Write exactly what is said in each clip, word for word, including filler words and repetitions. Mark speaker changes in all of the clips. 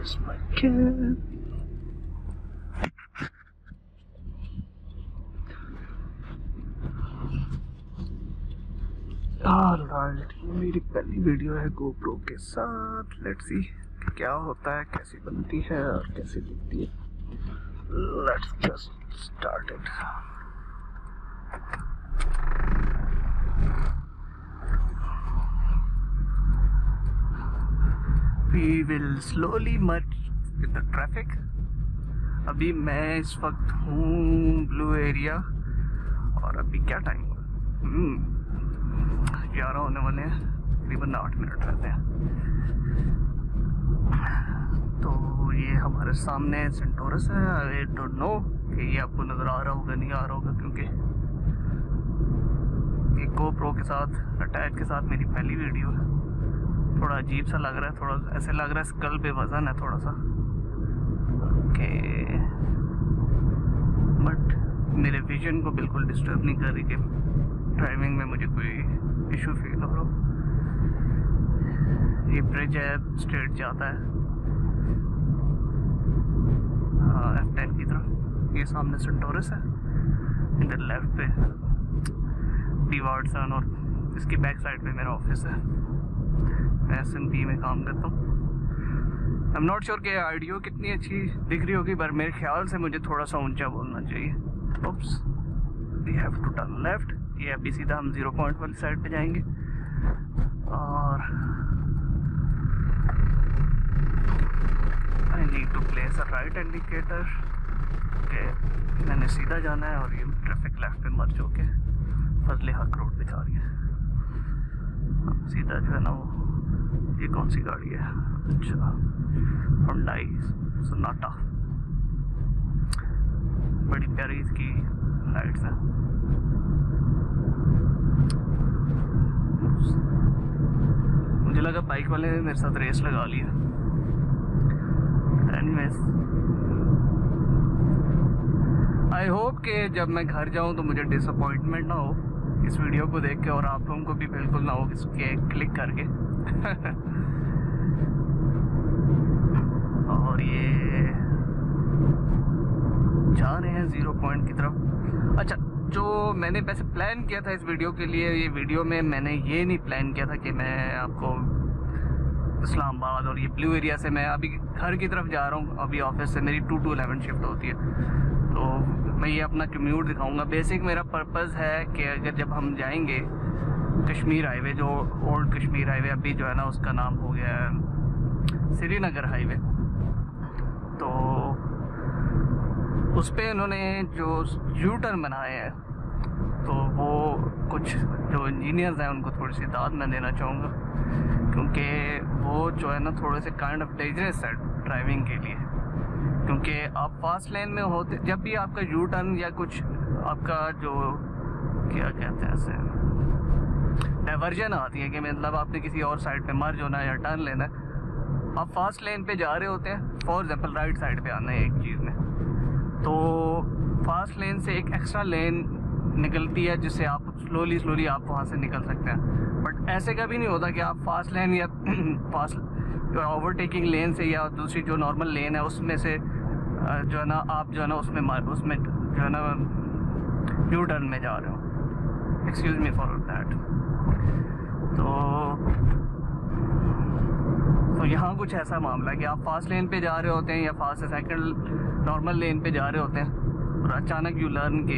Speaker 1: Where's my cab? Alright, ये मेरी पहली वीडियो है गोप्रो के साथ। लेट्स सी क्या होता है, कैसी बनती है और कैसी दिखती है। Let's just start it. We will slowly merge with the traffic। अभी मैं इस वक्त हूँ ब्लू एरिया और अभी क्या टाइम हुआ? ग्यारह होने वाले हैं, तकरीबन आठ मिनट रहते हैं। तो ये हमारे सामने सेंटोरस है। आई डोंट नो कि ये आपको नज़र आ रहा होगा नहीं आ रहा होगा, क्योंकि ये गोप्रो के साथ अटैच के साथ मेरी पहली वीडियो है। थोड़ा अजीब सा लग रहा है, थोड़ा ऐसे लग रहा है स्कल पे वजन है थोड़ा सा कि, बट मेरे विजन को बिल्कुल डिस्टर्ब नहीं कर रही कि ड्राइविंग में मुझे कोई इशू फील हो रहा। ये ब्रिज है, स्ट्रेट जाता है एफ टेन की तरफ। ये सामने सेंटोरस है, इधर लेफ्ट पे डीवार्डसन और इसकी बैक साइड पे मेरा ऑफिस है। मैं एस एन पी में काम करता हूँ। आई एम नॉट श्योर कि ऑडियो कितनी अच्छी दिख रही होगी, पर मेरे ख्याल से मुझे थोड़ा सा ऊंचा बोलना चाहिए। Oops, we have to turn left. ये अभी सीधा हम जीरो पॉइंट वाली साइड पे जाएंगे और I need to place a right indicator कि मैंने सीधा जाना है और ये ट्रैफिक लेफ्ट पे मर्ज होके फजले हक रोड पे जा रही है। सीधा जो है ना वो, ये कौन सी गाड़ी है? अच्छा, हुंडई सोनाटा। बड़ी प्यारी इसकी लाइट्स हैं। मुझे लगा बाइक वाले ने मेरे साथ रेस लगा लिया। एनीवेज, आई होप कि जब मैं घर जाऊं तो मुझे डिसअपॉइंटमेंट ना हो इस वीडियो को देख के, और आप लोगों को भी बिल्कुल ना हो इसके क्लिक करके। और ये जा रहे हैं जीरो पॉइंट की तरफ। अच्छा, जो मैंने वैसे प्लान किया था इस वीडियो के लिए, ये वीडियो में मैंने ये नहीं प्लान किया था कि मैं आपको इस्लामाबाद और ये ब्लू एरिया से, मैं अभी घर की तरफ जा रहा हूँ। अभी ऑफिस से मेरी टू टू इलेवन शिफ्ट होती है, तो मैं ये अपना कम्यूट दिखाऊंगा। बेसिक मेरा पर्पज़ है कि अगर जब हम जाएंगे कश्मीर हाईवे, जो ओल्ड कश्मीर हाईवे अभी जो है ना उसका नाम हो गया है श्रीनगर हाईवे, तो उस पर इन्होंने जो यू टर्न बनाए हैं, तो वो कुछ जो इंजीनियर्स हैं उनको थोड़ी सी दाद मैं देना चाहूँगा, क्योंकि वो जो है ना थोड़े से काइंड ऑफ डेंजरस है ड्राइविंग के लिए। क्योंकि आप फास्ट लेन में होते, जब भी आपका यू टर्न या कुछ आपका जो क्या कहते हैं ऐसे डाइवर्जन आती है कि मतलब आपने किसी और साइड पे मर्ज होना है या टर्न लेना है, आप फास्ट लेन पे जा रहे होते हैं, फॉर एग्जांपल राइट साइड पे आना है एक चीज़ में, तो फास्ट लेन से एक एक्स्ट्रा लेन निकलती है जिससे आप स्लोली स्लोली आप वहाँ से निकल सकते हैं। बट ऐसे कभी नहीं होता कि आप फास्ट लेन या फास्ट ओवरटेकिंग लेन से या दूसरी जो नॉर्मल लेन है उसमें से जो है ना आप जो है ना उसमें उसमें जो है ना यू टर्न में जा रहे हो। Excuse me for that. तो तो यहाँ कुछ ऐसा मामला है कि आप फास्ट लेन पे जा रहे होते हैं या फास्ट से सेकंड नॉर्मल लेन पे जा रहे होते हैं और अचानक यू लर्न के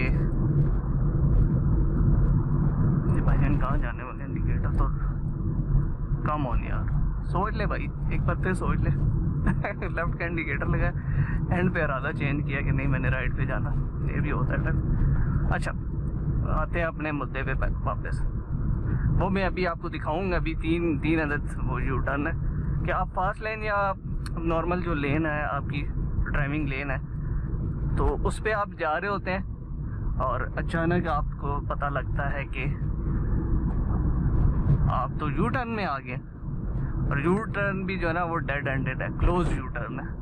Speaker 1: ये भाईजान कहाँ जाने वाले, इंडिकेटर तो कम ऑन यार। सोच ले भाई, एक बार फिर सोच ले। लेफ्ट का इंडिकेटर लगा, एंड पे इरादा चेंज किया कि नहीं मैंने राइट पे जाना, ये भी होता है टाइम। अच्छा, आते हैं अपने मुद्दे पे वापस। वो मैं अभी आपको दिखाऊंगा। अभी तीन तीन अदद वो यू टर्न है कि आप फास्ट लेन या नॉर्मल जो लेन है आपकी ड्राइविंग लेन है, तो उस पर आप जा रहे होते हैं और अचानक आपको पता लगता है कि आप तो यू टर्न में आ गए, और यू टर्न भी जो है ना वो डेड एंडेड है, क्लोज यू टर्न है।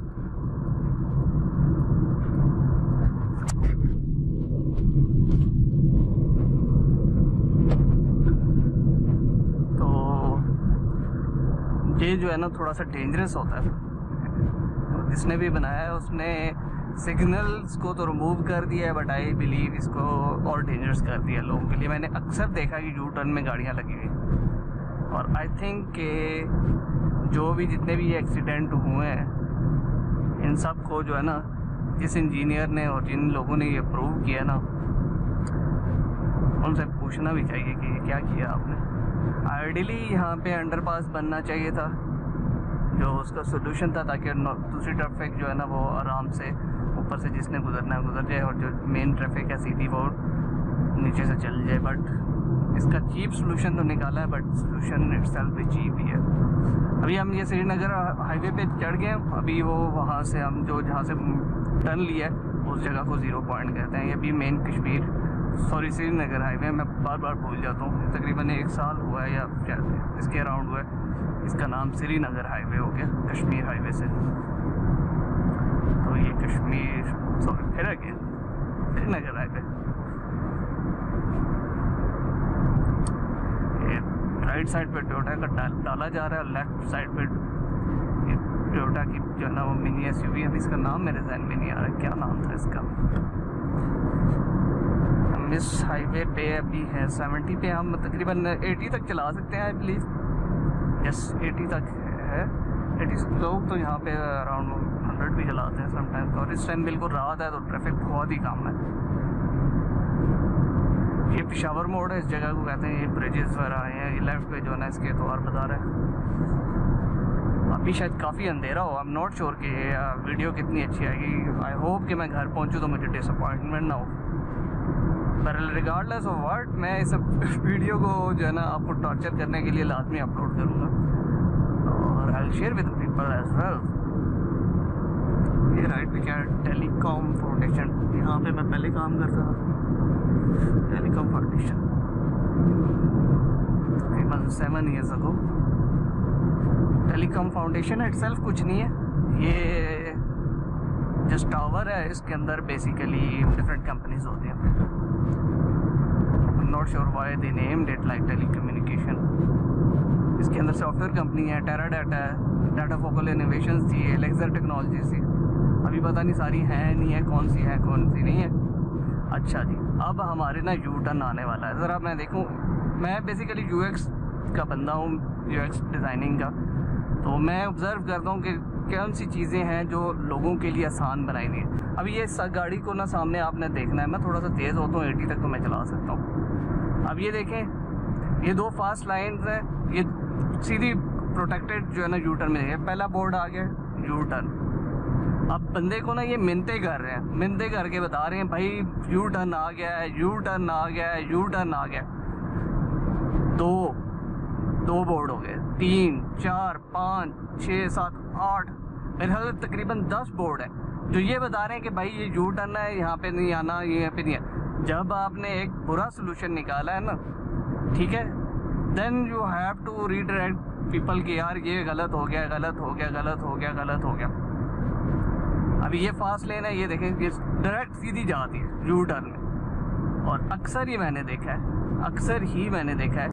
Speaker 1: तो ये जो है ना थोड़ा सा डेंजरस होता है। जिसने भी बनाया है उसने सिग्नल्स को तो रिमूव कर दिया है, बट आई बिलीव इसको और डेंजरस कर दिया लोगों के लिए। मैंने अक्सर देखा कि यू टर्न में गाड़ियाँ लगी हुई, और आई थिंक कि जो भी जितने भी एक्सीडेंट हुए हैं इन सब को जो है ना, जिस इंजीनियर ने और जिन लोगों ने ये अप्रूव किया ना, उनसे पूछना भी चाहिए कि ये क्या किया आपने। आइडियली यहाँ पे अंडरपास बनना चाहिए था, जो उसका सोल्यूशन था, ताकि दूसरी ट्रैफिक जो है ना वो आराम से ऊपर से जिसने गुजरना है गुजर जाए, और जो मेन ट्रैफिक है सीधी वो नीचे से चल जाए। बट इसका चीप सोल्यूशन तो निकाला है, बट सोल्यूशन इटसेल्फ भी चीप ही है। अभी हम ये श्रीनगर हाईवे पे चढ़ गए, अभी वो वहाँ से हम जो जहाँ से टर्न लिया है उस जगह को ज़ीरो पॉइंट कहते हैं। ये भी main Kashmir sorry Srinagar highway, मैं बार बार भूल जाता हूँ, तकरीबन एक साल हुआ है या शायद इसके अराउंड हुआ है, इसका नाम श्रीनगर हाईवे हो गया कश्मीर हाईवे से। तो ये कश्मीर सॉरी फिर अगेन श्रीनगर हाईवे। ये राइट साइड पे टोयोटा का डाल, डाला जा रहा है, और लेफ्ट साइड पे ये टोयोटा की जो है ना वो मिनी एस यू वी, अभी इसका नाम मेरे जहन में नहीं आ रहा, क्या नाम था इसका। हम इस हाईवे पे अभी है सेवेंटी पे, हम तकरीबन एटी तक चला सकते हैं आई बिलीव, यस एटी तक है। एटी लोग तो यहाँ पे अराउंड हंड्रेड भी चलाते हैं समटाइम्स, और इस टाइम बिल्कुल रात है तो ट्रैफिक बहुत ही कम है। ये पेशावर मोड़ है, इस जगह को कहते हैं, ये ब्रिजेस वगैरह आए हैं। ये लेफ्ट पे जो है ना इसके एतवार बाजार है। अभी शायद काफ़ी अंधेरा हो, आई एम नॉट श्योर कि वीडियो कितनी अच्छी आएगी। आई होप कि मैं घर पहुँचूँ तो मुझे डिसअपॉइंटमेंट ना हो, पर रिगार्डलेस ऑफ व्हाट मैं इस वीडियो को जो है ना आपको टॉर्चर करने के लिए लाजमी अपलोड करूँगा, और I will share with people as well. ये राइट पे क्या है, टेलीकॉम फाउंडेशन, यहाँ पे मैं पहले काम करता था, टेलीकॉम फाउंडेशन तकरीबन seven years ago. Telecom foundation itself कुछ नहीं है, ये जस्ट टावर है, इसके अंदर बेसिकली डिफरेंट कंपनीज होती हैं। Not sure why they named it like telecommunication. इसके अंदर सॉफ्टवेयर कंपनी है, टेरा डाटा है, डाटा फोकल इनोवेशंस थी, एलेक्सर टेक्नोलॉजीज थी, अभी पता नहीं सारी हैं नहीं है, कौन सी है कौन सी नहीं है। अच्छा जी, अब हमारे ना यू टर्न आने वाला है। ज़रा मैं देखूँ, मैं बेसिकली यू एक्स का बंदा हूँ, यू एक्स डिज़ाइनिंग का, तो मैं ऑब्ज़र्व करता हूँ कि कौन सी चीज़ें हैं जो लोगों के लिए आसान बनाई गई हैं। अभी ये गाड़ी को ना सामने आपने देखना है, मैं थोड़ा सा तेज़ होता हूँ, एटी तक तो मैं चला सकता हूँ। अब ये देखें, ये दो फास्ट लाइन्स हैं, ये सीधी प्रोटेक्टेड जो है ना यू टर्न में है। पहला बोर्ड आ गया यू टर्न। अब बंदे को ना ये मिन्नतें कर रहे हैं, मिन्नतें करके बता रहे हैं भाई यू टर्न आ गया है, यू टर्न आ गया है, यू टर्न आ गया। दो दो बोर्ड हो गए, तीन चार पाँच छः सात आठ, मेरे ख्याल तकरीबन दस बोर्ड है जो ये बता रहे हैं कि भाई ये यू टर्न है, यहाँ पे नहीं आना, यहाँ पे नहीं है। जब आपने एक बुरा सोल्यूशन निकाला है ना, ठीक है, then you have to redirect people कि यार ये गलत हो गया, गलत हो गया, गलत हो गया, गलत हो गया। अभी ये फास्ट लेन है, ये देखें, ये डायरेक्ट सीधी जाती है यू टर्न में, और अक्सर ही मैंने देखा है, अक्सर ही मैंने देखा है